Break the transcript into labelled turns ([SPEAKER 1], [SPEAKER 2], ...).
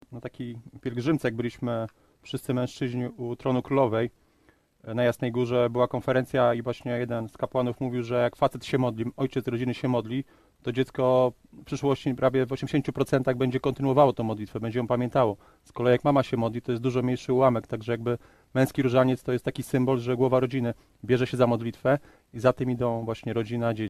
[SPEAKER 1] na takiej pielgrzymce, jak byliśmy wszyscy mężczyźni u Tronu Królowej na Jasnej Górze, była konferencja i właśnie jeden z kapłanów mówił, że jak facet się modli, ojciec rodziny się modli, to dziecko w przyszłości prawie w 80% będzie kontynuowało tą modlitwę, będzie ją pamiętało. Z kolei jak mama się modli, to jest dużo mniejszy ułamek, także jakby męski różaniec to jest taki symbol, że głowa rodziny bierze się za modlitwę i za tym idą właśnie rodzina, dzieci.